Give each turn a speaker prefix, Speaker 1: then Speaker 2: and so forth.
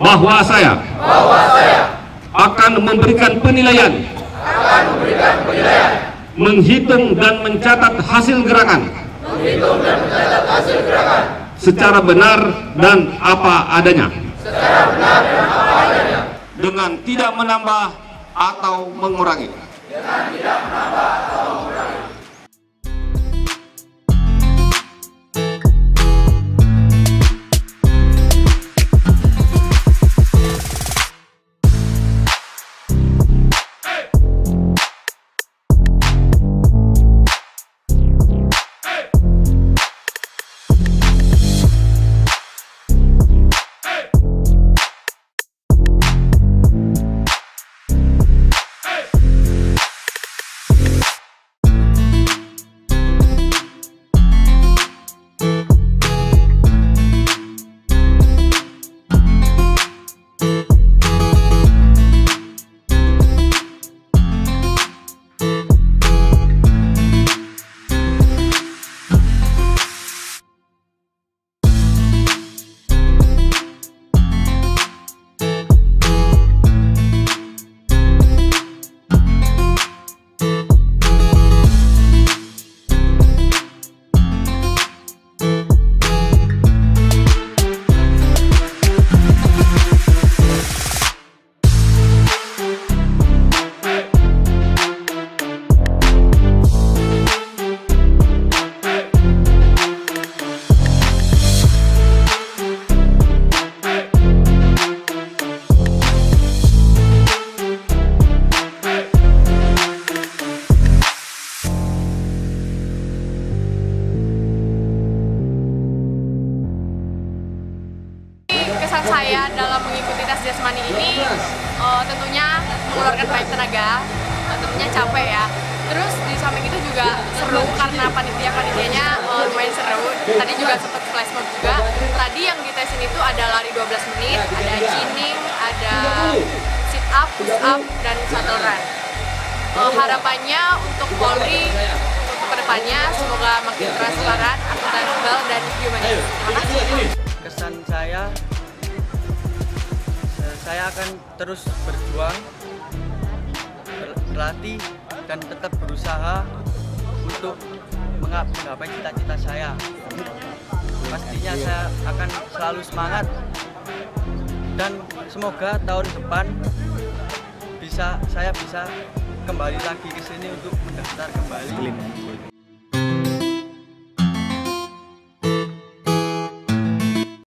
Speaker 1: bahwa saya akan memberikan penilaian, menghitung dan mencatat hasil gerakan secara benar dan apa adanya, dengan tidak menambah atau mengurangi.
Speaker 2: Kesan saya dalam mengikuti tes jasmani ini tentunya mengeluarkan banyak tenaga, tentunya capek ya. Terus di samping itu juga seru karena panitianya lumayan seru. Tadi juga sempat flash mob juga. Tadi yang ditesin itu ada lari 12 menit, ada chinning, ada sit up, push up, dan shuttle run. Harapannya untuk Polri untuk kedepannya semoga makin transparan, akuntabel, dan humanis. Terima kasih.
Speaker 3: Kesan saya akan terus berjuang, berlatih, dan tetap berusaha untuk menggapai cita-cita saya. Pastinya saya akan selalu semangat dan semoga tahun depan saya bisa kembali lagi ke sini untuk mendaftar kembali.